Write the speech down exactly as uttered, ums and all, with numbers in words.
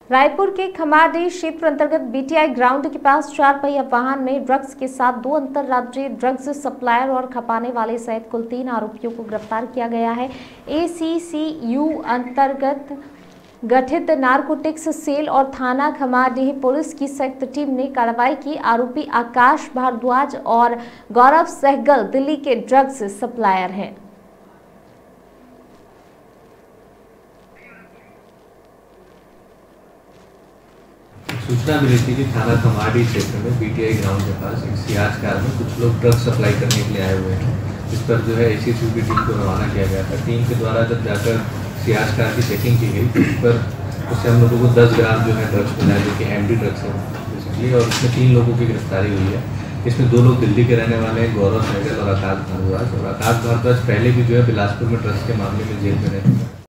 रायपुर के खमारडीह क्षेत्र अंतर्गत बीटीआई ग्राउंड के पास चार पहिया वाहन में ड्रग्स के साथ दो अंतर्राज्यीय ड्रग्स सप्लायर और खपाने वाले सहित कुल तीन आरोपियों को गिरफ्तार किया गया है। एसीसीयू अंतर्गत गठित नारकोटिक्स सेल और थाना खमारडीह पुलिस की संयुक्त टीम ने कार्रवाई की। आरोपी आकाश भारद्वाज और गौरव सहगल दिल्ली के ड्रग्स सप्लायर हैं। सूचना मिली थी कि थाना खमारडीह क्षेत्र में बीटीआई ग्राउंड के पास एक सियाज कार में कुछ लोग ड्रग्स सप्लाई करने के लिए आए हुए हैं। इस पर जो है एसीसीयू की टीम को रवाना किया गया था। टीम के द्वारा जब जाकर सियाज कार की चेकिंग की गई तो उस पर उससे हम लोगों को दस ग्राम जो है ड्रग्स मिला, जो कि एमडी ड्रग्स है बेसिकली, और इसमें तीन लोगों की गिरफ्तारी हुई है। इसमें दो लोग दिल्ली के रहने वाले हैं, गौरव सहगल और आकाश भारद्वाज। और आकाश भारद्वाज पहले भी जो है बिलासपुर में ड्रग्स के मामले में जेल में रहते हैं।